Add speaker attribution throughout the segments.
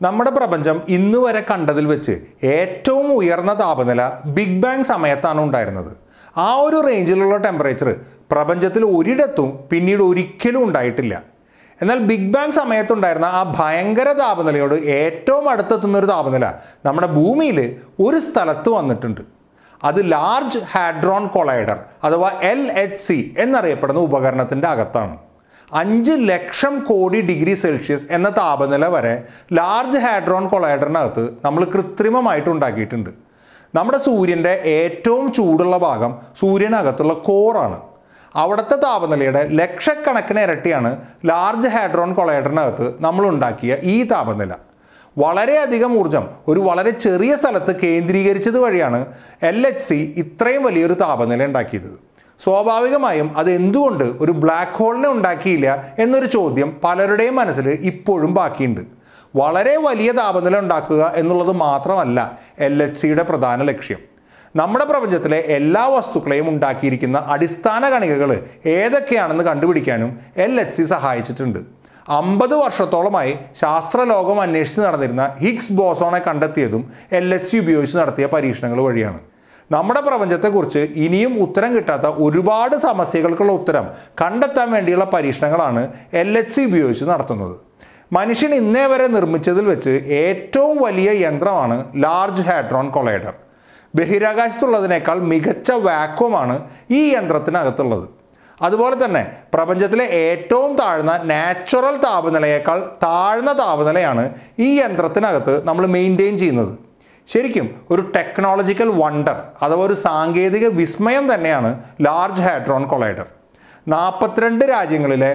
Speaker 1: നമ്മുടെ പ്രപഞ്ചം ഇന്നുവരെ കണ്ടതിൽ വെച്ച് ഏറ്റവും ഉയർന്ന താപനില ബിഗ് ബാങ് സമയത്താണ് ഉണ്ടായിരുന്നത്. ആ ഒരു റേഞ്ചിലുള്ള ടെമ്പറേച്ചർ പ്രപഞ്ചത്തിൽ ഒരിടത്തും പിന്നീട് ഒരിക്കലും ഉണ്ടായിട്ടില്ല. എന്നാൽ ബിഗ് ബാങ് സമയത്തുണ്ടായിരുന്ന ആ ഭയങ്കര താപനിലയോട് ഏറ്റവും അടുത്തെത്തുന്നൊരു താപനില നമ്മുടെ ഭൂമിയിൽ ഒരു സ്ഥലത്ത് വന്നിട്ടുണ്ട്. അത് ലാർജ് ഹാഡ്രോൺ കൊളൈഡർ അഥവാ LHC എന്നറിയപ്പെടുന്ന ഉപകരണത്തിൻ്റെ അകത്താണ്. 5 ലക്ഷം കോടി ഡിഗ്രി സെൽഷ്യസ് എന്ന താപനില വരെ ലാർജ് ഹാഡ്രോൺ കൊളൈഡറിനകത്ത് നമ്മൾ കൃത്രിമമായിട്ട് ഉണ്ടാക്കിയിട്ടുണ്ട്. നമ്മുടെ സൂര്യൻ്റെ ഏറ്റവും ചൂടുള്ള ഭാഗം സൂര്യനകത്തുള്ള കോറാണ്. അവിടുത്തെ താപനിലയുടെ ലക്ഷക്കണക്കിന് ഇരട്ടിയാണ് ലാർജ് ഹാഡ്രോൺ കൊളൈഡറിനകത്ത് നമ്മൾ ഉണ്ടാക്കിയ ഈ താപനില. വളരെയധികം ഊർജം ഒരു വളരെ ചെറിയ സ്ഥലത്ത് കേന്ദ്രീകരിച്ചത് വഴിയാണ് LHC ഇത്രയും വലിയൊരു താപനില ഉണ്ടാക്കിയത്. സ്വാഭാവികമായും അത് എന്തുകൊണ്ട് ഒരു ബ്ലാക്ക് ഹോളിനെ ഉണ്ടാക്കിയില്ല എന്നൊരു ചോദ്യം പലരുടെയും മനസ്സിൽ ഇപ്പോഴും ബാക്കിയുണ്ട്. വളരെ വലിയ താപനില ഉണ്ടാക്കുക എന്നുള്ളത് മാത്രമല്ല LHCയുടെ പ്രധാന ലക്ഷ്യം. നമ്മുടെ പ്രപഞ്ചത്തിലെ എല്ലാ വസ്തുക്കളെയും ഉണ്ടാക്കിയിരിക്കുന്ന അടിസ്ഥാന കണികകൾ ഏതൊക്കെയാണെന്ന് കണ്ടുപിടിക്കാനും LHC സഹായിച്ചിട്ടുണ്ട്. 50 വർഷത്തോളമായി ശാസ്ത്രലോകം അന്വേഷിച്ച് നടന്നിരുന്ന ഹിഗ്സ് ബോസോണെ കണ്ടെത്തിയതും LHC ഉപയോഗിച്ച് നടത്തിയ പരീക്ഷണങ്ങൾ വഴിയാണ്. നമ്മുടെ പ്രപഞ്ചത്തെക്കുറിച്ച് ഇനിയും ഉത്തരം കിട്ടാത്ത ഒരുപാട് സമസ്യകൾക്കുള്ള ഉത്തരം കണ്ടെത്താൻ വേണ്ടിയുള്ള പരീക്ഷണങ്ങളാണ് LHC ഉപയോഗിച്ച് നടത്തുന്നത്. മനുഷ്യൻ ഇന്നേ വരെ നിർമ്മിച്ചതിൽ വെച്ച് ഏറ്റവും വലിയ യന്ത്രമാണ് ലാർജ് ഹാഡ്രോൺ കൊളൈഡർ. ബഹിരാകാശത്തുള്ളതിനേക്കാൾ മികച്ച വാക്വമാണ് ഈ യന്ത്രത്തിനകത്തുള്ളത്. അതുപോലെ തന്നെ പ്രപഞ്ചത്തിലെ ഏറ്റവും താഴ്ന്ന നാച്ചുറൽ താപനിലയേക്കാൾ താഴ്ന്ന താപനിലയാണ് ഈ യന്ത്രത്തിനകത്ത് നമ്മൾ മെയിൻറ്റെയിൻ ചെയ്യുന്നത്. ശരിക്കും ഒരു ടെക്നോളജിക്കൽ വണ്ടർ അഥവാ ഒരു സാങ്കേതിക വിസ്മയം തന്നെയാണ് ലാർജ് ഹാഡ്രോൺ കൊളൈഡർ. 42 രാജ്യങ്ങളിലെ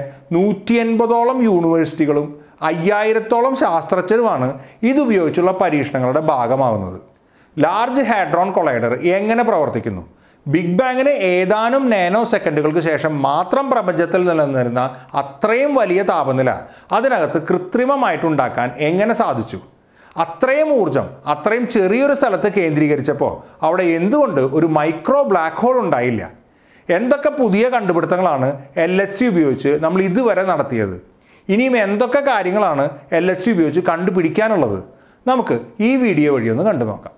Speaker 1: 180ഓളം യൂണിവേഴ്സിറ്റികളും 5000ഓളം ശാസ്ത്രജ്ഞരുമാണ് ഇതുപയോഗിച്ചുള്ള പരീക്ഷണങ്ങളുടെ ഭാഗമാകുന്നത്. ലാർജ് ഹാഡ്രോൺ കൊളൈഡർ എങ്ങനെ പ്രവർത്തിക്കുന്നു? ബിഗ് ബാങ്ങിന് ഏതാനും നാനോ സെക്കൻഡുകൾക്ക് ശേഷം മാത്രം പ്രപഞ്ചത്തിൽ നിലനിന്നിരുന്ന അത്രയും വലിയ താപനില അതിനകത്ത് കൃത്രിമമായിട്ടുണ്ടാക്കാൻ എങ്ങനെ സാധിച്ചു? അത്രയും ഊർജം അത്രയും ചെറിയൊരു സ്ഥലത്ത് കേന്ദ്രീകരിച്ചപ്പോൾ അവിടെ എന്തുകൊണ്ട് ഒരു മൈക്രോ ബ്ലാക്ക് ഹോൾ ഉണ്ടായില്ല? എന്തൊക്കെ പുതിയ കണ്ടുപിടുത്തങ്ങളാണ് LHC ഉപയോഗിച്ച് നമ്മൾ ഇതുവരെ നടത്തിയത്? ഇനിയും എന്തൊക്കെ കാര്യങ്ങളാണ് LHC ഉപയോഗിച്ച് കണ്ടുപിടിക്കാനുള്ളത്? നമുക്ക് ഈ വീഡിയോ വഴി ഒന്ന് കണ്ടു നോക്കാം.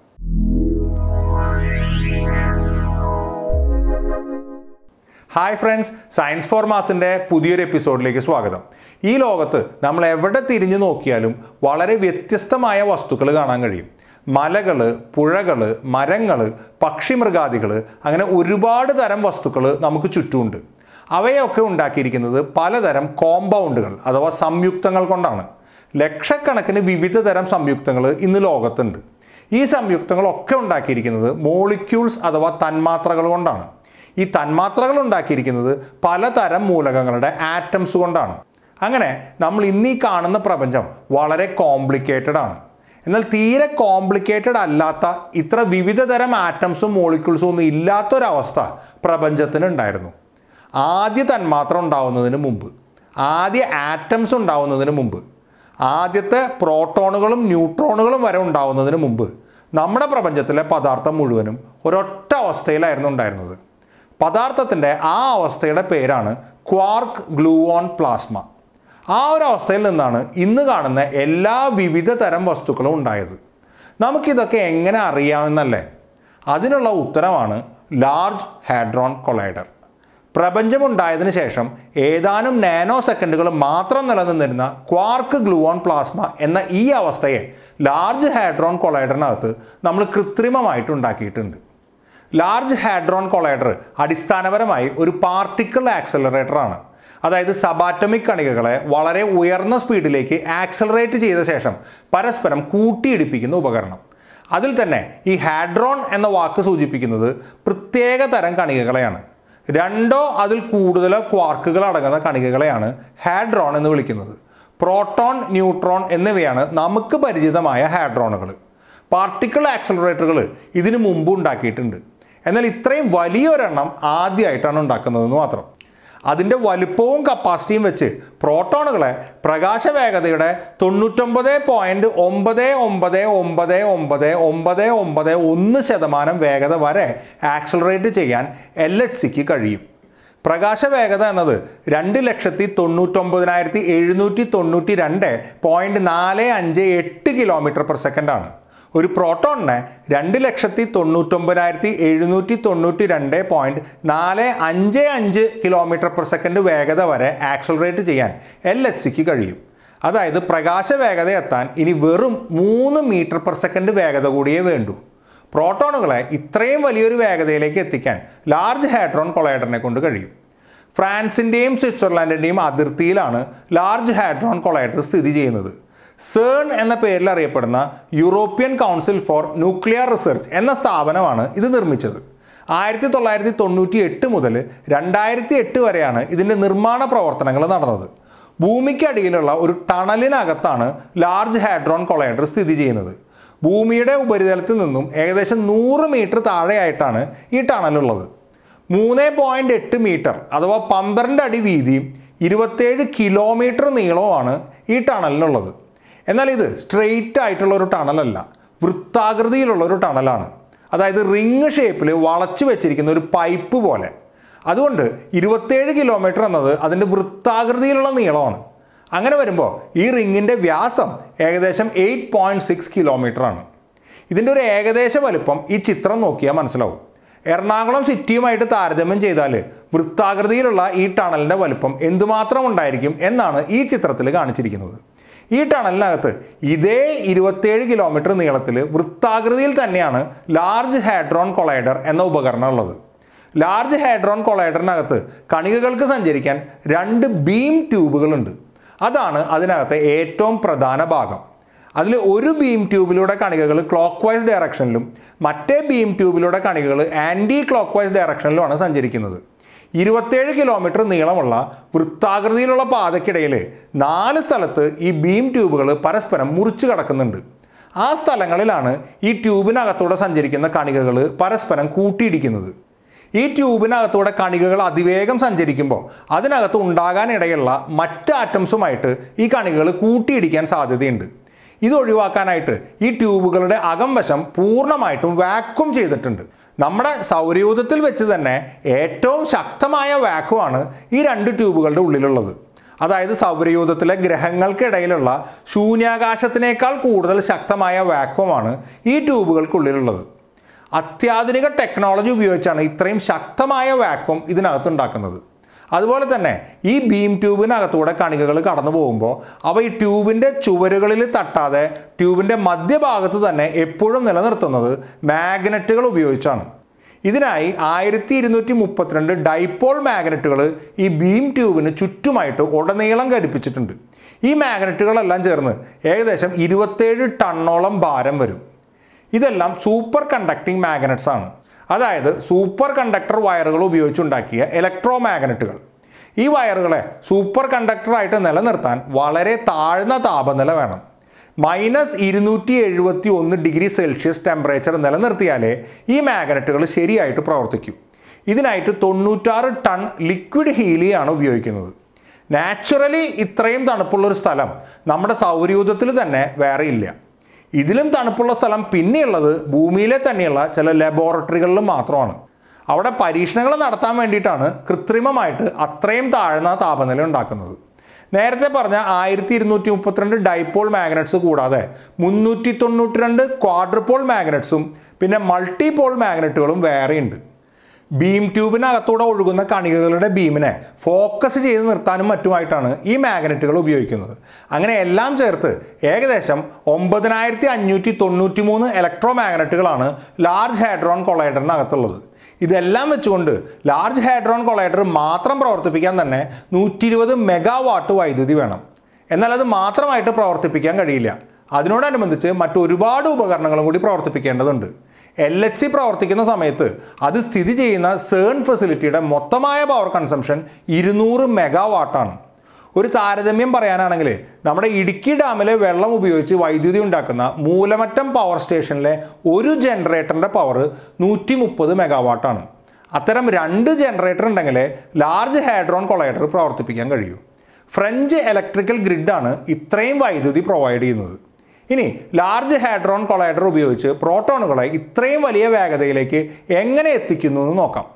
Speaker 1: ഹായ് ഫ്രണ്ട്സ്, സയൻസ് ഫോർ മാസിൻ്റെ പുതിയൊരു എപ്പിസോഡിലേക്ക് സ്വാഗതം. ഈ ലോകത്ത് നമ്മൾ എവിടെ തിരിഞ്ഞു നോക്കിയാലും വളരെ വ്യത്യസ്തമായ വസ്തുക്കൾ കാണാൻ കഴിയും. മലകൾ, പുഴകൾ, മരങ്ങൾ, പക്ഷിമൃഗാദികൾ, അങ്ങനെ ഒരുപാട് തരം വസ്തുക്കൾ നമുക്ക് ചുറ്റുമുണ്ട്. അവയൊക്കെ ഉണ്ടാക്കിയിരിക്കുന്നത് പലതരം കോമ്പൗണ്ടുകൾ അഥവാ സംയുക്തങ്ങൾ കൊണ്ടാണ്. ലക്ഷക്കണക്കിന് വിവിധ തരം സംയുക്തങ്ങൾ ഇന്ന് ലോകത്തുണ്ട്. ഈ സംയുക്തങ്ങളൊക്കെ ഉണ്ടാക്കിയിരിക്കുന്നത് മോളിക്യൂൾസ് അഥവാ തന്മാത്രകൾ കൊണ്ടാണ്. ഈ തന്മാത്രകൾ ഉണ്ടാക്കിയിരിക്കുന്നത് പലതരം മൂലകങ്ങളുടെ ആറ്റംസ് കൊണ്ടാണ്. അങ്ങനെ നമ്മൾ ഇന്നീ കാണുന്ന പ്രപഞ്ചം വളരെ കോംപ്ലിക്കേറ്റഡ് ആണ്. എന്നാൽ തീരെ കോംപ്ലിക്കേറ്റഡ് അല്ലാത്ത ഇത്ര വിവിധ തരം ആറ്റംസും മോളിക്യൂൾസും ഒന്നും ഇല്ലാത്തൊരവസ്ഥ പ്രപഞ്ചത്തിന് ഉണ്ടായിരുന്നു. ആദ്യ തന്മാത്ര ഉണ്ടാവുന്നതിന് മുമ്പ്, ആദ്യ ആറ്റംസ് ഉണ്ടാവുന്നതിന് മുമ്പ്, ആദ്യത്തെ പ്രോട്ടോണുകളും ന്യൂട്രോണുകളും വരെ ഉണ്ടാവുന്നതിന് മുമ്പ് നമ്മുടെ പ്രപഞ്ചത്തിലെ പദാർത്ഥം മുഴുവനും ഒരൊറ്റ അവസ്ഥയിലായിരുന്നു ഉണ്ടായിരുന്നത്. പദാർത്ഥത്തിൻ്റെ ആ അവസ്ഥയുടെ പേരാണ് ക്വാർക്ക് ഗ്ലൂവോൺ പ്ലാസ്മ. ആ ഒരു അവസ്ഥയിൽ നിന്നാണ് ഇന്ന് കാണുന്ന എല്ലാ വിവിധ തരം വസ്തുക്കളും ഉണ്ടായത്. നമുക്കിതൊക്കെ എങ്ങനെ അറിയാമെന്നല്ലേ? അതിനുള്ള ഉത്തരമാണ് ലാർജ് ഹാഡ്രോൺ കൊളൈഡർ. പ്രപഞ്ചമുണ്ടായതിനു ശേഷം ഏതാനും നാനോ സെക്കൻഡുകൾ മാത്രം നിലനിന്നിരുന്ന ക്വാർക്ക് ഗ്ലൂവോൺ പ്ലാസ്മ എന്ന ഈ അവസ്ഥയെ ലാർജ് ഹാഡ്രോൺ കൊളൈഡറിനകത്ത് നമ്മൾ കൃത്രിമമായിട്ട് ഉണ്ടാക്കിയിട്ടുണ്ട്. ലാർജ് ഹാഡ്രോൺ കൊളൈഡർ അടിസ്ഥാനപരമായി ഒരു പാർട്ടിക്കിൾ ആക്സലറേറ്ററാണ്. അതായത് സബാറ്റമിക് കണികകളെ വളരെ ഉയർന്ന സ്പീഡിലേക്ക് ആക്സലറേറ്റ് ചെയ്ത ശേഷം പരസ്പരം കൂട്ടിയിടിപ്പിക്കുന്ന ഉപകരണം. അതിൽ തന്നെ ഈ ഹാഡ്രോൺ എന്ന വാക്ക് സൂചിപ്പിക്കുന്നത് പ്രത്യേക തരം കണികകളെയാണ്. 2ഓ അതിൽ കൂടുതലോ ക്വാർക്കുകൾ അടങ്ങുന്ന കണികകളെയാണ് ഹാഡ്രോൺ എന്ന് വിളിക്കുന്നത്. പ്രോട്ടോൺ, ന്യൂട്രോൺ എന്നിവയാണ് നമുക്ക് പരിചിതമായ ഹാഡ്രോണുകൾ. പാർട്ടിക്കിൾ ആക്സലറേറ്ററുകൾ ഇതിനു മുമ്പ് ഉണ്ടാക്കിയിട്ടുണ്ട്. എന്നാൽ ഇത്രയും വലിയൊരെണ്ണം ആദ്യമായിട്ടാണ് ഉണ്ടാക്കുന്നതെന്ന് മാത്രം. അതിൻ്റെ വലുപ്പവും കപ്പാസിറ്റിയും വെച്ച് പ്രോട്ടോണുകളെ പ്രകാശവേഗതയുടെ 99.99999991% വേഗത വരെ ആക്സലറേറ്റ് ചെയ്യാൻ LHCക്ക് കഴിയും. പ്രകാശ വേഗത എന്നത് 2,99,792.458 km/s ആണ്. ഒരു പ്രോട്ടോണിനെ 2,99,792.455 km/s വേഗത വരെ ആക്സലറേറ്റ് ചെയ്യാൻ LHCക്ക് കഴിയും. അതായത് പ്രകാശ വേഗത എത്താൻ ഇനി വെറും 3 മീറ്റർ/സെക്കൻഡ് വേഗത കൂടിയേ വേണ്ടൂ. പ്രോട്ടോണുകളെ ഇത്രയും വലിയൊരു വേഗതയിലേക്ക് എത്തിക്കാൻ ലാർജ് ഹാഡ്രോൺ കൊളൈഡറിനെ കൊണ്ട് കഴിയും. ഫ്രാൻസിൻ്റെയും സ്വിറ്റ്സർലാൻഡിൻ്റെയും അതിർത്തിയിലാണ് ലാർജ് ഹാഡ്രോൺ കൊളൈഡർ സ്ഥിതി ചെയ്യുന്നത്. CERN എന്ന പേരിൽ അറിയപ്പെടുന്ന European council for nuclear research എന്ന സ്ഥാപനമാണ് ഇത് നിർമ്മിച്ചത്. 1998 മുതൽ 2008 വരെയാണ് ഇതിൻ്റെ നിർമ്മാണ പ്രവർത്തനങ്ങൾ നടന്നത്. ഭൂമിക്കടിയിലുള്ള ഒരു ടണലിനകത്താണ് ലാർജ് ഹാഡ്രോൺ കൊളൈഡർ സ്ഥിതി ചെയ്യുന്നത്. ഭൂമിയുടെ ഉപരിതലത്തിൽ നിന്നും ഏകദേശം 100 മീറ്റർ താഴെയായിട്ടാണ് ഈ ടണലുള്ളത്. 3.8 മീറ്റർ അഥവാ 12 അടി വീതിയും 27 കിലോമീറ്റർ നീളവുമാണ് ഈ ടണലിനുള്ളത്. എന്നാൽ ഇത് സ്ട്രെയിറ്റ് ആയിട്ടുള്ള ഒരു ടണലല്ല, വൃത്താകൃതിയിലുള്ള ഒരു ടണലാണ്. അതായത് റിങ് ഷേപ്പിൽ വളച്ചു വെച്ചിരിക്കുന്ന ഒരു പൈപ്പ് പോലെ. അതുകൊണ്ട് 27 കിലോമീറ്റർ എന്നത് അതിൻ്റെ വൃത്താകൃതിയിലുള്ള നീളമാണ്. അങ്ങനെ വരുമ്പോൾ ഈ റിങ്ങിൻ്റെ വ്യാസം ഏകദേശം 8.6 കിലോമീറ്റർ ആണ്. ഇതിൻ്റെ ഒരു ഏകദേശ വലുപ്പം ഈ ചിത്രം നോക്കിയാൽ മനസ്സിലാവും. എറണാകുളം സിറ്റിയുമായിട്ട് താരതമ്യം ചെയ്താൽ വൃത്താകൃതിയിലുള്ള ഈ ടണലിൻ്റെ വലുപ്പം എന്തുമാത്രം ഉണ്ടായിരിക്കും എന്നാണ് ഈ ചിത്രത്തിൽ കാണിച്ചിരിക്കുന്നത്. ഈ ടണലിനകത്ത് ഇതേ 27 കിലോമീറ്റർ നീളത്തിൽ വൃത്താകൃതിയിൽ തന്നെയാണ് ലാർജ് ഹാഡ്രോൺ കൊളൈഡർ എന്ന ഉപകരണം ഉള്ളത്. ലാർജ് ഹാഡ്രോൺ കൊളൈഡറിനകത്ത് കണികകൾക്ക് സഞ്ചരിക്കാൻ 2 ബീം ട്യൂബുകളുണ്ട്. അതാണ് അതിനകത്തെ ഏറ്റവും പ്രധാന ഭാഗം. അതിൽ ഒരു ബീം ട്യൂബിലൂടെ കണികകൾ ക്ലോക്ക് വൈസ് ഡയറക്ഷനിലും മറ്റേ ബീം ട്യൂബിലൂടെ കണികകൾ ആൻറ്റി ക്ലോക്ക് വൈസ് ഡയറക്ഷനിലുമാണ് സഞ്ചരിക്കുന്നത്. 27 കിലോമീറ്റർ നീളമുള്ള വൃത്താകൃതിയിലുള്ള പാതയ്ക്കിടയിൽ 4 സ്ഥലത്ത് ഈ ബീം ട്യൂബുകൾ പരസ്പരം മുറിച്ചു കടക്കുന്നുണ്ട്. ആ സ്ഥലങ്ങളിലാണ് ഈ ട്യൂബിനകത്തൂടെ സഞ്ചരിക്കുന്ന കണികകൾ പരസ്പരം കൂട്ടിയിടിക്കുന്നത്. ഈ ട്യൂബിനകത്തൂടെ കണികകൾ അതിവേഗം സഞ്ചരിക്കുമ്പോൾ അതിനകത്ത് ഉണ്ടാകാനിടയുള്ള മറ്റ് ആറ്റംസുമായിട്ട് ഈ കണികകൾ കൂട്ടിയിടിക്കാൻ സാധ്യതയുണ്ട്. ഇത് ഒഴിവാക്കാനായിട്ട് ഈ ട്യൂബുകളുടെ അകംവശം പൂർണ്ണമായിട്ടും വാക്വം ചെയ്തിട്ടുണ്ട്. നമ്മുടെ സൗരയൂഥത്തിൽ വെച്ച് തന്നെ ഏറ്റവും ശക്തമായ വാക്വമാണ് ഈ 2 ട്യൂബുകളുടെ ഉള്ളിലുള്ളത്. അതായത് സൗരയൂഥത്തിലെ ഗ്രഹങ്ങൾക്കിടയിലുള്ള ശൂന്യാകാശത്തിനേക്കാൾ കൂടുതൽ ശക്തമായ വാക്വമാണ് ഈ ട്യൂബുകൾക്കുള്ളിലുള്ളത്. അത്യാധുനിക ടെക്നോളജി ഉപയോഗിച്ചാണ് ഇത്രയും ശക്തമായ വാക്വം ഇതിനകത്ത് ഉണ്ടാക്കുന്നത്. അതുപോലെ തന്നെ ഈ ബീം ട്യൂബിനകത്തൂടെ കണികകൾ കടന്നു പോകുമ്പോൾ അവ ഈ ട്യൂബിൻ്റെ ചുവരുകളിൽ തട്ടാതെ ട്യൂബിൻ്റെ മധ്യഭാഗത്ത് തന്നെ എപ്പോഴും നിലനിർത്തുന്നത് മാഗ്നറ്റുകൾ ഉപയോഗിച്ചാണ്. ഇതിനായി 1232 ഡൈപോൾ മാഗ്നറ്റുകൾ ഈ ബീം ട്യൂബിന് ചുറ്റുമായിട്ട് ഉടനീളം ഘടിപ്പിച്ചിട്ടുണ്ട്. ഈ മാഗ്നറ്റുകളെല്ലാം ചേർന്ന് ഏകദേശം 27 ടണ്ണോളം ഭാരം വരും. ഇതെല്ലാം സൂപ്പർ കണ്ടക്ടിങ് മാഗ്നറ്റ്സ് ആണ്. അതായത് സൂപ്പർ കണ്ടക്ടർ വയറുകൾ ഉപയോഗിച്ചുണ്ടാക്കിയ ഇലക്ട്രോ മാഗ്നറ്റുകൾ. ഈ വയറുകളെ സൂപ്പർ കണ്ടക്ടറായിട്ട് നിലനിർത്താൻ വളരെ താഴ്ന്ന താപനില വേണം. -271 ഡിഗ്രി സെൽഷ്യസ് ടെമ്പറേച്ചർ നിലനിർത്തിയാലേ ഈ മാഗ്നറ്റുകൾ ശരിയായിട്ട് പ്രവർത്തിക്കൂ. ഇതിനായിട്ട് 96 ടൺ ലിക്വിഡ് ഹീലിയാണ് ഉപയോഗിക്കുന്നത്. നാച്ചുറലി ഇത്രയും തണുപ്പുള്ളൊരു സ്ഥലം നമ്മുടെ സൗരയൂഥത്തിൽ തന്നെ വേറെ ഇല്ല. ഇതിലും തണുപ്പുള്ള സ്ഥലം പിന്നെയുള്ളത് ഭൂമിയിലെ തന്നെയുള്ള ചില ലബോറട്ടറികളിലും മാത്രമാണ്. അവിടെ പരീക്ഷണങ്ങൾ നടത്താൻ വേണ്ടിയിട്ടാണ് കൃത്രിമമായിട്ട് അത്രയും താഴ്ന്ന താപനില ഉണ്ടാക്കുന്നത്. നേരത്തെ പറഞ്ഞ 1232 ഡൈപോൾ മാഗ്നറ്റ്സ് കൂടാതെ 392 ക്വാഡ്രപോൾ മാഗ്നറ്റ്സും പിന്നെ മൾട്ടിപോൾ മാഗ്നറ്റുകളും വേറെയുണ്ട്. ബീം ട്യൂബിനകത്തൂടെ ഒഴുകുന്ന കണികകളുടെ ബീമിനെ ഫോക്കസ് ചെയ്ത് നിർത്താനും മറ്റുമായിട്ടാണ് ഈ മാഗ്നറ്റുകൾ ഉപയോഗിക്കുന്നത്. അങ്ങനെ എല്ലാം ചേർത്ത് ഏകദേശം 9593 ഇലക്ട്രോ മാഗ്നറ്റുകളാണ് ലാർജ് ഹാഡ്രോൺ കൊളൈഡറിനകത്തുള്ളത്. ഇതെല്ലാം വെച്ചുകൊണ്ട് ലാർജ് ഹാഡ്രോൺ കൊളൈഡർ മാത്രം പ്രവർത്തിപ്പിക്കാൻ തന്നെ 120 മെഗാവാട്ട് വൈദ്യുതി വേണം. എന്നാൽ അത് മാത്രമായിട്ട് പ്രവർത്തിപ്പിക്കാൻ കഴിയില്ല. അതിനോടനുബന്ധിച്ച് മറ്റൊരുപാട് ഉപകരണങ്ങളും കൂടി പ്രവർത്തിപ്പിക്കേണ്ടതുണ്ട്. LHC പ്രവർത്തിക്കുന്ന സമയത്ത് അത് സ്ഥിതി ചെയ്യുന്ന CERN ഫെസിലിറ്റിയുടെ മൊത്തമായ പവർ കൺസംഷൻ 200 മെഗാവാട്ടാണ്. ഒരു താരതമ്യം പറയാനാണെങ്കിൽ നമ്മുടെ ഇടുക്കി ഡാമിലെ വെള്ളം ഉപയോഗിച്ച് വൈദ്യുതി ഉണ്ടാക്കുന്ന മൂലമറ്റം പവർ സ്റ്റേഷനിലെ ഒരു ജനറേറ്ററിൻ്റെ പവർ 130 മെഗാവാട്ടാണ്. അത്തരം 2 ജനറേറ്റർ ഉണ്ടെങ്കിലേ ലാർജ് ഹാഡ്രോൺ കൊളൈഡർ പ്രവർത്തിപ്പിക്കാൻ കഴിയൂ. ഫ്രഞ്ച് ഇലക്ട്രിക്കൽ ഗ്രിഡാണ് ഇത്രയും വൈദ്യുതി പ്രൊവൈഡ് ചെയ്യുന്നത്. ഇനി ലാർജ് ഹാഡ്രോൺ കൊളൈഡർ ഉപയോഗിച്ച് പ്രോട്ടോണുകളെ ഇത്രയും വലിയ വേഗതയിലേക്ക് എങ്ങനെ എത്തിക്കുന്നു എന്ന് നോക്കാം.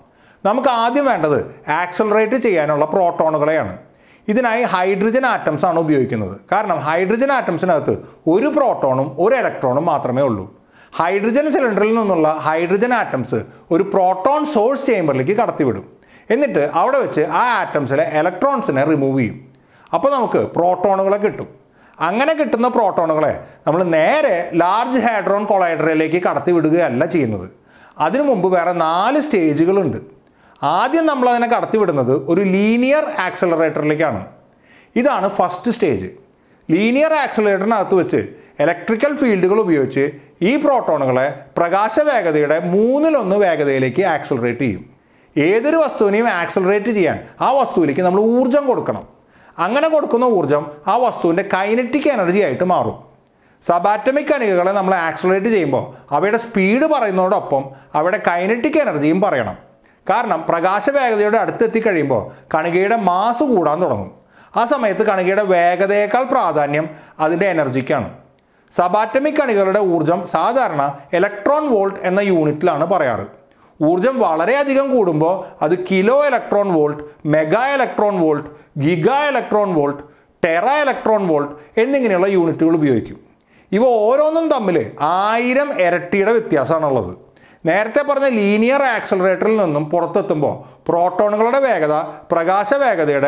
Speaker 1: നമുക്ക് ആദ്യം വേണ്ടത് ആക്സലറേറ്റ് ചെയ്യാനുള്ള പ്രോട്ടോണുകളെയാണ്. ഇതിനായി ഹൈഡ്രജൻ ആറ്റംസ് ആണ് ഉപയോഗിക്കുന്നത്. കാരണം ഹൈഡ്രജൻ ആറ്റംസിനകത്ത് ഒരു പ്രോട്ടോണും ഒരു ഇലക്ട്രോണും മാത്രമേ ഉള്ളൂ. ഹൈഡ്രജൻ സിലിണ്ടറിൽ നിന്നുള്ള ഹൈഡ്രജൻ ആറ്റംസ് ഒരു പ്രോട്ടോൺ സോഴ്സ് ചേമ്പറിലേക്ക് കടത്തിവിടും. എന്നിട്ട് അവിടെ വെച്ച് ആ ആറ്റംസിലെ ഇലക്ട്രോൺസിനെ റിമൂവ് ചെയ്യും. അപ്പോൾ നമുക്ക് പ്രോട്ടോണുകളെ കിട്ടും. അങ്ങനെ കിട്ടുന്ന പ്രോട്ടോണുകളെ നമ്മൾ നേരെ ലാർജ് ഹാഡ്രോൺ കൊളൈഡറിലേക്ക് കടത്തിവിടുകയല്ല ചെയ്യുന്നത്. അതിനു മുമ്പ് വേറെ 4 സ്റ്റേജുകളുണ്ട്. ആദ്യം നമ്മൾ അതിനെ കടത്തിവിടുന്നത് ഒരു ലീനിയർ ആക്സലറേറ്ററിലേക്കാണ്. ഇതാണ് ഫസ്റ്റ് സ്റ്റേജ്. ലീനിയർ ആക്സലറേറ്ററിനകത്ത് വെച്ച് ഇലക്ട്രിക്കൽ ഫീൽഡുകൾ ഉപയോഗിച്ച് ഈ പ്രോട്ടോണുകളെ പ്രകാശ വേഗതയുടെ 1/3 വേഗതയിലേക്ക് ആക്സലറേറ്റ് ചെയ്യും. ഏതൊരു വസ്തുവിനെയും ആക്സലറേറ്റ് ചെയ്യാൻ ആ വസ്തുവിലേക്ക് നമ്മൾ ഊർജം കൊടുക്കണം. അങ്ങനെ കൊടുക്കുന്ന ഊർജം ആ വസ്തുവിൻ്റെ കൈനറ്റിക് എനർജി ആയിട്ട് മാറും. സബാറ്റമിക് കണികകളെ നമ്മൾ ആക്സലറേറ്റ് ചെയ്യുമ്പോൾ അവയുടെ സ്പീഡ് പറയുന്നതോടൊപ്പം അവയുടെ കൈനറ്റിക് എനർജിയും പറയണം. കാരണം പ്രകാശ വേഗതയുടെ അടുത്തെത്തി കഴിയുമ്പോൾ കണികയുടെ മാസ് കൂടാൻ തുടങ്ങും. ആ സമയത്ത് കണികയുടെ വേഗതയേക്കാൾ പ്രാധാന്യം അതിൻ്റെ എനർജിക്കാണ്. സബാറ്റമിക് കണികകളുടെ ഊർജം സാധാരണ ഇലക്ട്രോൺ വോൾട്ട് എന്ന യൂണിറ്റിലാണ് പറയാറ്. ഊർജം വളരെയധികം കൂടുമ്പോൾ അത് kilo electron volt, mega electron volt, giga electron volt, tera electron volt എന്നിങ്ങനെയുള്ള യൂണിറ്റുകൾ ഉപയോഗിക്കും. ഇവ ഓരോന്നും തമ്മിൽ 1000 ഇരട്ടിയുടെ വ്യത്യാസമാണുള്ളത്. നേരത്തെ പറഞ്ഞ ലീനിയർ ആക്സലറേറ്ററിൽ നിന്നും പുറത്തെത്തുമ്പോൾ പ്രോട്ടോണുകളുടെ വേഗത പ്രകാശ വേഗതയുടെ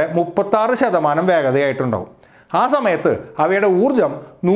Speaker 1: 36% വേഗതയായിട്ടുണ്ടാവും. ആ സമയത്ത് അവയുടെ ഊർജം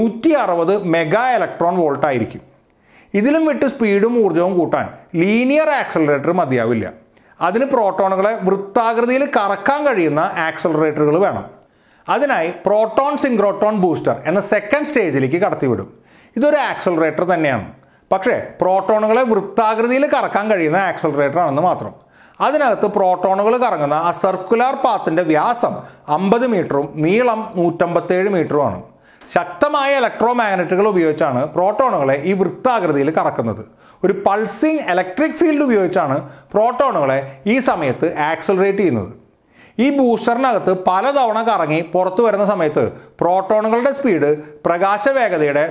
Speaker 1: 160 മെഗാ ഇലക്ട്രോൺ വോൾട്ട് ആയിരിക്കും. ഇതിലും വിട്ട് സ്പീഡും ഊർജവും കൂട്ടാൻ ലീനിയർ ആക്സലറേറ്റർ മതിയാവില്ല. അതിന് പ്രോട്ടോണുകളെ വൃത്താകൃതിയിൽ കറക്കാൻ കഴിയുന്ന ആക്സലറേറ്ററുകൾ വേണം. അതിനായി പ്രോട്ടോൺ സിങ്ക്രോട്രോൺ ബൂസ്റ്റർ എന്ന സെക്കൻഡ് സ്റ്റേജിലേക്ക് കടത്തിവിടും. ഇതൊരു ആക്സലറേറ്റർ തന്നെയാണ്, പക്ഷേ പ്രോട്ടോണുകളെ വൃത്താകൃതിയിൽ കറക്കാൻ കഴിയുന്ന ആക്സലറേറ്റർ ആണെന്ന് മാത്രം. അതിനകത്ത് പ്രോട്ടോണുകൾ കറങ്ങുന്ന ആ സർക്കുലാർ പാത്തിൻ്റെ വ്യാസം 50 മീറ്ററും നീളം 157 മീറ്ററുമാണ്. ശക്തമായ ഇലക്ട്രോ മാഗ്നറ്റുകൾ ഉപയോഗിച്ചാണ് പ്രോട്ടോണുകളെ ഈ വൃത്താകൃതിയിൽ കറക്കുന്നത്. ഒരു പൾസിങ് ഇലക്ട്രിക് ഫീൽഡ് ഉപയോഗിച്ചാണ് പ്രോട്ടോണുകളെ ഈ സമയത്ത് ആക്സലറേറ്റ് ചെയ്യുന്നത്. ഈ ബൂസ്റ്ററിനകത്ത് പലതവണ കറങ്ങി പുറത്തു വരുന്ന സമയത്ത് പ്രോട്ടോണുകളുടെ സ്പീഡ് പ്രകാശ വേഗതയുടെ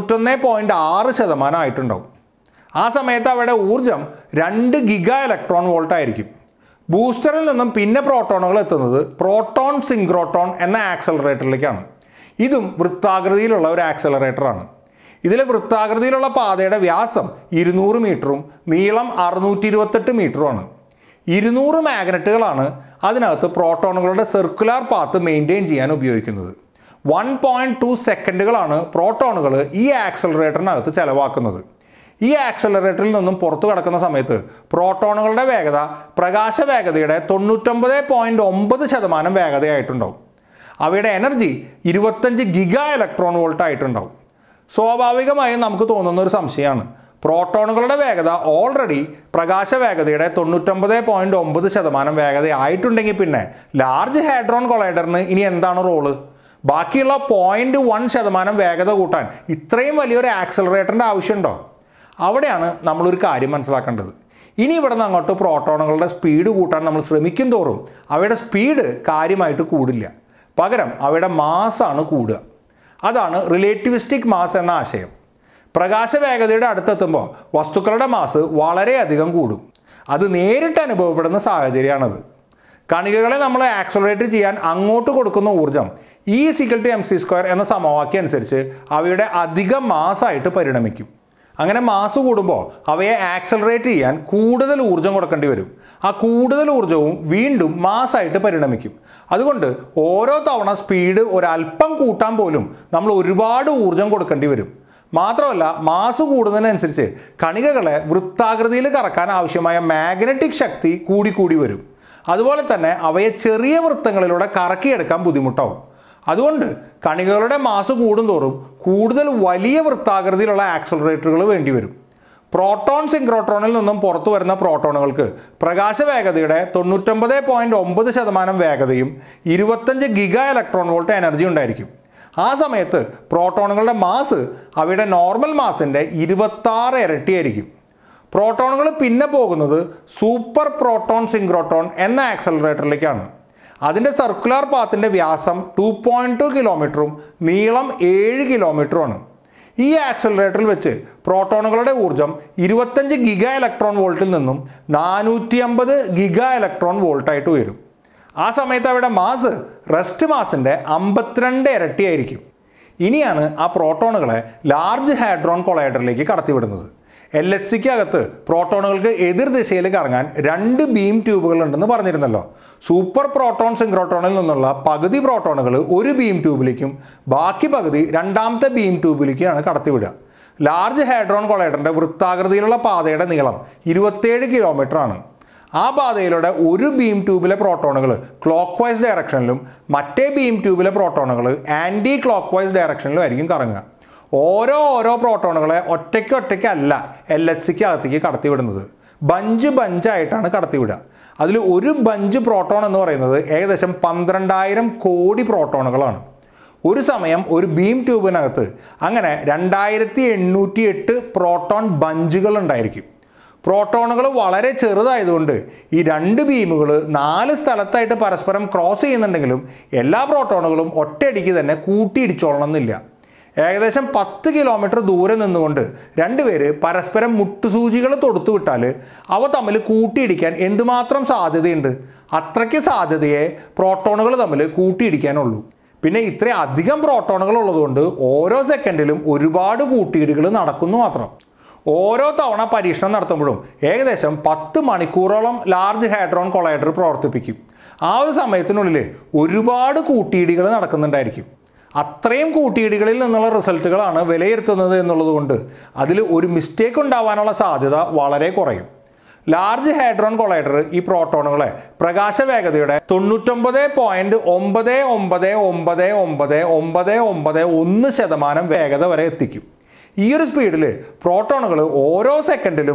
Speaker 1: 91.6% ആയിട്ടുണ്ടാവും. ആ സമയത്ത് അവയുടെ ഊർജം 2 ഗിഗാ ഇലക്ട്രോൺ വോൾട്ട് ആയിരിക്കും. ബൂസ്റ്ററിൽ നിന്നും പിന്നെ പ്രോട്ടോണുകൾ എത്തുന്നത് പ്രോട്ടോൺ സിങ്ക്രോട്രോൺ എന്ന ആക്സലറേറ്ററിലേക്കാണ്. ഇതും വൃത്താകൃതിയിലുള്ള ഒരു ആക്സലറേറ്ററാണ്. ഇതിലെ വൃത്താകൃതിയിലുള്ള പാതയുടെ വ്യാസം 200 മീറ്ററും നീളം 628 മീറ്ററുമാണ്. 200 മാഗ്നറ്റുകളാണ് അതിനകത്ത് പ്രോട്ടോണുകളുടെ സർക്കുലാർ പാത്ത് മെയിൻറ്റെയിൻ ചെയ്യാൻ ഉപയോഗിക്കുന്നത്. 1.2 സെക്കൻഡുകളാണ് പ്രോട്ടോണുകൾ ഈ ആക്സലറേറ്ററിനകത്ത് ചെലവാക്കുന്നത്. ഈ ആക്സലറേറ്ററിൽ നിന്നും പുറത്തു കടക്കുന്ന സമയത്ത് പ്രോട്ടോണുകളുടെ വേഗത പ്രകാശ വേഗതയുടെ 99.9% വേഗതയായിട്ടുണ്ടാവും. അവയുടെ എനർജി 25 ഗിഗാ ഇലക്ട്രോൺ വോൾട്ട് ആയിട്ടുണ്ടാവും. സ്വാഭാവികമായും നമുക്ക് തോന്നുന്ന ഒരു സംശയമാണ്, പ്രോട്ടോണുകളുടെ വേഗത ഓൾറെഡി പ്രകാശ വേഗതയുടെ 99.9% വേഗതയായിട്ടുണ്ടെങ്കിൽ പിന്നെ ലാർജ് ഹാഡ്രോൺ കൊളൈഡറിന് ഇനി എന്താണ് റോള്? ബാക്കിയുള്ള 0.1% വേഗത കൂട്ടാൻ ഇത്രയും വലിയൊരു ആക്സലറേറ്ററിൻ്റെ ആവശ്യമുണ്ടോ? അവിടെയാണ് നമ്മളൊരു കാര്യം മനസ്സിലാക്കേണ്ടത്. ഇനി ഇവിടെ നിന്ന് അങ്ങോട്ട് പ്രോട്ടോണുകളുടെ സ്പീഡ് കൂട്ടാൻ നമ്മൾ ശ്രമിക്കും തോറും അവയുടെ സ്പീഡ് കാര്യമായിട്ട് കൂടില്ല. പകരം അവയുടെ മാസാണ് കൂടുക. അതാണ് റിലേറ്റിവിസ്റ്റിക് മാസ് എന്ന ആശയം. പ്രകാശ വേഗതയുടെ അടുത്തെത്തുമ്പോൾ വസ്തുക്കളുടെ മാസ് വളരെയധികം കൂടും. അത് നേരിട്ട് അനുഭവപ്പെടുന്ന സാഹചര്യമാണത്. കണികകളെ നമ്മൾ ആക്സലറേറ്റ് ചെയ്യാൻ അങ്ങോട്ട് കൊടുക്കുന്ന ഊർജം E=mc² എന്ന സമവാക്യം അനുസരിച്ച് അവയുടെ അധിക മാസായിട്ട് പരിണമിക്കും. അങ്ങനെ മാസ് കൂടുമ്പോൾ അവയെ ആക്സലറേറ്റ് ചെയ്യാൻ കൂടുതൽ ഊർജം കൊടുക്കേണ്ടി വരും. ആ കൂടുതൽ ഊർജവും വീണ്ടും മാസായിട്ട് പരിണമിക്കും. അതുകൊണ്ട് ഓരോ തവണ സ്പീഡ് ഒരല്പം കൂട്ടാൻ പോലും നമ്മൾ ഒരുപാട് ഊർജം കൊടുക്കേണ്ടി വരും. മാത്രമല്ല മാസ് കൂടുന്നതിനനുസരിച്ച് കണികകളെ വൃത്താകൃതിയിൽ കറക്കാൻ ആവശ്യമായ മാഗ്നറ്റിക് ശക്തി കൂടിക്കൂടി വരും. അതുപോലെ തന്നെ അവയെ ചെറിയ വൃത്തങ്ങളിലൂടെ കറക്കിയെടുക്കാൻ ബുദ്ധിമുട്ടാവും. അതുകൊണ്ട് കണികകളുടെ മാസ് കൂടുന്തോറും കൂടുതൽ വലിയ വൃത്താകൃതിയിലുള്ള ആക്സലറേറ്ററുകൾ വേണ്ടിവരും. പ്രോട്ടോൺ സിങ്ക്രോട്രോണിൽ നിന്നും പുറത്തു വരുന്ന പ്രോട്ടോണുകൾക്ക് പ്രകാശ വേഗതയുടെ 99.9% വേഗതയും 25 ഗിഗാ ഇലക്ട്രോൺ വോൾട്ട് എനർജി ഉണ്ടായിരിക്കും. ആ സമയത്ത് പ്രോട്ടോണുകളുടെ മാസ് അവയുടെ നോർമൽ മാസിൻ്റെ 26 ഇരട്ടിയായിരിക്കും. പ്രോട്ടോണുകൾ പിന്നെ പോകുന്നത് സൂപ്പർ പ്രോട്ടോൺ സിങ്ക്രോട്രോൺ എന്ന ആക്സലറേറ്ററിലേക്കാണ്. അതിൻ്റെ സർക്കുലാർ പാത്തിൻ്റെ വ്യാസം 2.2 കിലോമീറ്ററും നീളം 7 കിലോമീറ്ററുമാണ്. ഈ ആക്സിലറേറ്ററിൽ വെച്ച് പ്രോട്ടോണുകളുടെ ഊർജ്ജം 25 ഗിഗാ ഇലക്ട്രോൺ വോൾട്ടിൽ നിന്നും 450 ഗിഗാ ഇലക്ട്രോൺ വോൾട്ടായിട്ട് ഉയരും. ആ സമയത്ത് അവയുടെ മാസ് റെസ്റ്റ് മാസിൻ്റെ 52 ഇരട്ടിയായിരിക്കും. ഇനിയാണ് ആ പ്രോട്ടോണുകളെ ലാർജ് ഹാഡ്രോൺ കൊളൈഡറിലേക്ക് കടത്തിവിടുന്നത്. LHCക്ക് അകത്ത് പ്രോട്ടോണുകൾക്ക് എതിർ ദിശയിൽ കറങ്ങാൻ 2 ബീം ട്യൂബുകൾ ഉണ്ടെന്ന് പറഞ്ഞിരുന്നല്ലോ. സൂപ്പർ പ്രോട്ടോൺ സിൻക്രോട്രോണിൽ നിന്നുള്ള പകുതി പ്രോട്ടോണുകൾ ഒരു ബീം ട്യൂബിലേക്കും ബാക്കി പകുതി രണ്ടാമത്തെ ബീം ട്യൂബിലേക്കാണ് കടത്തിവിടുക. ലാർജ് ഹാഡ്രോൺ കൊളൈഡറിൻ്റെ വൃത്താകൃതിയിലുള്ള പാതയുടെ നീളം 27 കിലോമീറ്റർ ആണ്. ആ പാതയിലൂടെ ഒരു ബീം ട്യൂബിലെ പ്രോട്ടോണുകൾ ക്ലോക്ക് വൈസ് ഡയറക്ഷനിലും മറ്റേ ബീം ട്യൂബിലെ പ്രോട്ടോണുകൾ ആൻറ്റി ക്ലോക്ക് വൈസ് ഡയറക്ഷനിലും ആയിരിക്കും കറങ്ങുക. ഓരോ പ്രോട്ടോണുകളെ ഒറ്റയ്ക്കല്ല LHCക്ക് അകത്തേക്ക് കടത്തിവിടുന്നത്. ബഞ്ചായിട്ടാണ് കടത്തിവിടുക. അതിൽ ഒരു ബഞ്ച് പ്രോട്ടോൺ എന്ന് പറയുന്നത് ഏകദേശം 12,000 കോടി പ്രോട്ടോണുകളാണ്. ഒരു സമയം ഒരു ബീം ട്യൂബിനകത്ത് അങ്ങനെ 2808 പ്രോട്ടോൺ ബഞ്ചുകൾ ഉണ്ടായിരിക്കും. പ്രോട്ടോണുകൾ വളരെ ചെറുതായതുകൊണ്ട് ഈ 2 ബീമുകൾ 4 സ്ഥലത്തായിട്ട് പരസ്പരം ക്രോസ് ചെയ്യുന്നുണ്ടെങ്കിലും എല്ലാ പ്രോട്ടോണുകളും ഒറ്റയടിക്ക് തന്നെ കൂട്ടിയിടിച്ചോളണം എന്നില്ല. ഏകദേശം 10 കിലോമീറ്റർ ദൂരെ നിന്നുകൊണ്ട് രണ്ടുപേര് പരസ്പരം മുട്ടുസൂചികൾ തൊടുത്തു വിട്ടാൽ അവ തമ്മിൽ കൂട്ടിയിടിക്കാൻ എന്തുമാത്രം സാധ്യതയുണ്ട്? അത്രയ്ക്ക് സാധ്യതയെ പ്രോട്ടോണുകൾ തമ്മിൽ കൂട്ടിയിടിക്കാനുള്ളൂ. പിന്നെ ഇത്രയും അധികം പ്രോട്ടോണുകൾ ഉള്ളതുകൊണ്ട് ഓരോ സെക്കൻഡിലും ഒരുപാട് കൂട്ടിയിടികൾ നടക്കുന്നു മാത്രം. ഓരോ തവണ പരീക്ഷണം നടത്തുമ്പോഴും ഏകദേശം 10 മണിക്കൂറോളം ലാർജ് ഹാഡ്രോൺ കൊളൈഡർ പ്രവർത്തിപ്പിക്കും. ആ ഒരു സമയത്തിനുള്ളിൽ ഒരുപാട് കൂട്ടിയിടികൾ നടക്കുന്നുണ്ടായിരിക്കും. അത്രയും കൂട്ടിയിടികളിൽ നിന്നുള്ള റിസൾട്ടുകളാണ് വിലയിരുത്തുന്നത് എന്നുള്ളത് കൊണ്ട് അതിൽ ഒരു മിസ്റ്റേക്ക് ഉണ്ടാവാനുള്ള സാധ്യത വളരെ കുറയും. ലാർജ് ഹാഡ്രോൺ കൊളൈഡർ ഈ പ്രോട്ടോണുകളെ പ്രകാശവേഗതയുടെ 99.99999991% വേഗത വരെ എത്തിക്കും. ഈ ഒരു സ്പീഡിൽ പ്രോട്ടോണുകൾ ഓരോ സെക്കൻഡിലും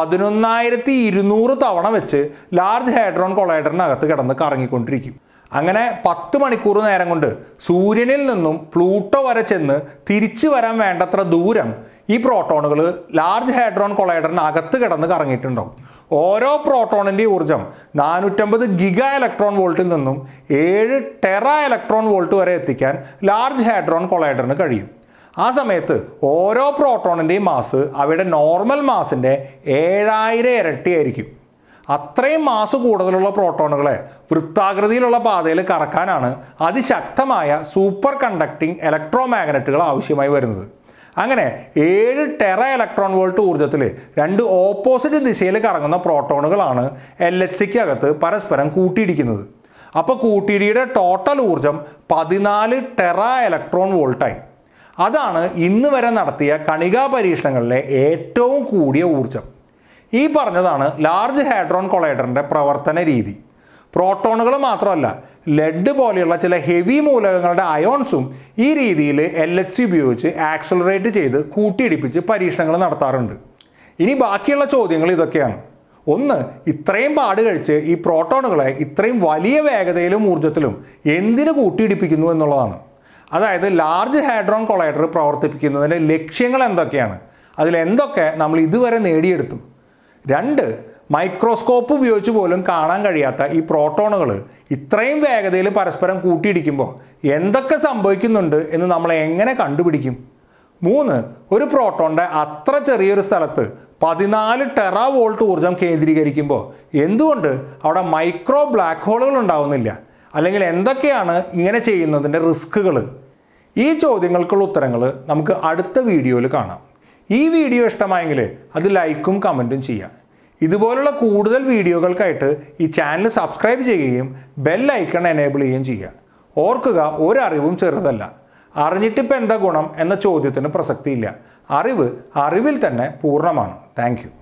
Speaker 1: 11,200 തവണ വെച്ച് ലാർജ് ഹാഡ്രോൺ കൊളൈഡറിനകത്ത് കിടന്ന് കറങ്ങിക്കൊണ്ടിരിക്കും. അങ്ങനെ 10 മണിക്കൂർ നേരം കൊണ്ട് സൂര്യനിൽ നിന്നും പ്ലൂട്ടോ വരെ ചെന്ന് തിരിച്ചു വരാൻ വേണ്ടത്ര ദൂരം ഈ പ്രോട്ടോണുകൾ ലാർജ് ഹാഡ്രോൺ കൊളൈഡറിനകത്ത് കിടന്ന് കറങ്ങിയിട്ടുണ്ടാവും. ഓരോ പ്രോട്ടോണിൻ്റെ ഊർജ്ജം 450 ഗിഗാ ഇലക്ട്രോൺ വോൾട്ടിൽ നിന്നും 7 ടെറാ ഇലക്ട്രോൺ വോൾട്ട് വരെ എത്തിക്കാൻ ലാർജ് ഹാഡ്രോൺ കൊളൈഡറിന് കഴിയും. ആ സമയത്ത് ഓരോ പ്രോട്ടോണിൻ്റെയും മാസ് അവയുടെ നോർമൽ മാസിൻ്റെ 7000 ഇരട്ടിയായിരിക്കും. അത്രയും മാസ് കൂടുതലുള്ള പ്രോട്ടോണുകളെ വൃത്താകൃതിയിലുള്ള പാതയിൽ കറക്കാനാണ് അതിശക്തമായ സൂപ്പർ കണ്ടക്ടിങ് ഇലക്ട്രോ മാഗ്നറ്റുകൾ ആവശ്യമായി വരുന്നത്. അങ്ങനെ 7 ടെറാ ഇലക്ട്രോൺ വോൾട്ട് ഊർജ്ജത്തിൽ 2 ഓപ്പോസിറ്റ് ദിശയിൽ കറങ്ങുന്ന പ്രോട്ടോണുകളാണ് LHCക്ക് അകത്ത് പരസ്പരം കൂട്ടിയിടിക്കുന്നത്. അപ്പോൾ കൂട്ടിയിടിയുടെ ടോട്ടൽ ഊർജ്ജം 14 ടെറാ ഇലക്ട്രോൺ വോൾട്ടായി. അതാണ് ഇന്ന് വരെ നടത്തിയ കണികാ പരീക്ഷണങ്ങളിലെ ഏറ്റവും കൂടിയ ഊർജ്ജം. ഈ പറഞ്ഞതാണ് ലാർജ് ഹാഡ്രോൺ കൊളൈഡറിൻ്റെ പ്രവർത്തന രീതി. പ്രോട്ടോണുകൾ മാത്രമല്ല, ലെഡ് പോലെയുള്ള ചില ഹെവി മൂലകങ്ങളുടെ അയോൺസും ഈ രീതിയിൽ LHC ഉപയോഗിച്ച് ആക്സലറേറ്റ് ചെയ്ത് കൂട്ടിയിടിപ്പിച്ച് പരീക്ഷണങ്ങൾ നടത്താറുണ്ട്. ഇനി ബാക്കിയുള്ള ചോദ്യങ്ങൾ ഇതൊക്കെയാണ്. ഒന്ന്, ഇത്രയും പാട് കഴിച്ച് ഈ പ്രോട്ടോണുകളെ ഇത്രയും വലിയ വേഗതയിലും ഊർജ്ജത്തിലും എന്തിനു കൂട്ടിയിടിപ്പിക്കുന്നു എന്നുള്ളതാണ്. അതായത് ലാർജ് ഹാഡ്രോൺ കൊളൈഡർ പ്രവർത്തിപ്പിക്കുന്നതിൻ്റെ ലക്ഷ്യങ്ങൾ എന്തൊക്കെയാണ്, അതിലെന്തൊക്കെ നമ്മൾ ഇതുവരെ നേടിയെടുത്തു. 2, മൈക്രോസ്കോപ്പ് ഉപയോഗിച്ച് പോലും കാണാൻ കഴിയാത്ത ഈ പ്രോട്ടോണുകൾ ഇത്രയും വേഗതയിൽ പരസ്പരം കൂട്ടിയിടിക്കുമ്പോൾ എന്തൊക്കെ സംഭവിക്കുന്നുണ്ട് എന്ന് നമ്മൾ എങ്ങനെ കണ്ടുപിടിക്കും. 3, ഒരു പ്രോട്ടോണിൻ്റെ അത്ര ചെറിയൊരു സ്ഥലത്ത് 14 ടെറാ വോൾട്ട് ഊർജ്ജം കേന്ദ്രീകരിക്കുമ്പോൾ എന്തുകൊണ്ട് അവിടെ മൈക്രോ ബ്ലാക്ക് ഹോളുകൾ ഉണ്ടാവുന്നില്ല, അല്ലെങ്കിൽ എന്തൊക്കെയാണ് ഇങ്ങനെ ചെയ്യുന്നതിൻ്റെ റിസ്കുകൾ. ഈ ചോദ്യങ്ങൾക്കുള്ള ഉത്തരങ്ങൾ നമുക്ക് അടുത്ത വീഡിയോയിൽ കാണാം. ഈ വീഡിയോ ഇഷ്ടമായെങ്കിൽ അത് ലൈക്കും കമൻറ്റും ചെയ്യാം. ഇതുപോലുള്ള കൂടുതൽ വീഡിയോകൾക്കായിട്ട് ഈ ചാനൽ സബ്സ്ക്രൈബ് ചെയ്യുകയും ബെൽ ഐക്കൺ എനേബിൾ ചെയ്യുകയും ചെയ്യുക. ഓർക്കുക, ഒരറിവും ചെറുതല്ല. അറിഞ്ഞിട്ടിപ്പോൾ എന്താ ഗുണം എന്ന ചോദ്യത്തിന് പ്രസക്തിയില്ല. അറിവ് അറിവിൽ തന്നെ പൂർണ്ണമാണ്. Thank you.